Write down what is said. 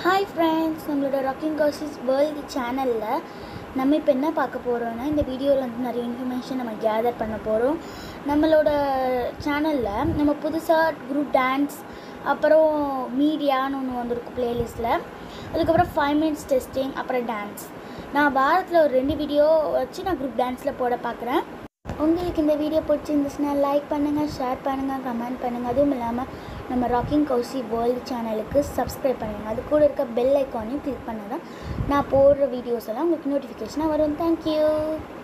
Hi friends, நம்மளோட rocking Kousi's world சேனலில் நம்ம இப்போ என்ன பார்க்க போகிறோன்னா, இந்த வீடியோவில் வந்து நிறைய இன்ஃபர்மேஷன் நம்ம கேதர் பண்ண போகிறோம். நம்மளோட சேனலில் நம்ம புதுசாக குரூப் டான்ஸ், அப்புறம் மீடியான்னு ஒன்று வந்திருக்கும் ப்ளேலிஸ்ட்டில். அதுக்கப்புறம் 5 minutes டெஸ்டிங், அப்புறம் டான்ஸ். நான் வாரத்தில் ஒரு 2 வீடியோ வச்சு நான் குரூப் டான்ஸில் போட பார்க்குறேன். உங்களுக்கு இந்த வீடியோ பிடிச்சிருந்துச்சுன்னா லைக் பண்ணுங்கள், ஷேர் பண்ணுங்கள், கமெண்ட் பண்ணுங்கள். அதுவும் இல்லாமல் நம்ம ராக்கிங் கௌசி வேர்ல்டு சேனலுக்கு சப்ஸ்கிரைப் பண்ணுங்கள். அது கூட இருக்க பெல் ஐக்கானையும் கிளிக் பண்ணால் தான் நான் போடுற வீடியோஸ் எல்லாம் உங்களுக்கு நோட்டிஃபிகேஷனாக வரும். தேங்க்யூ.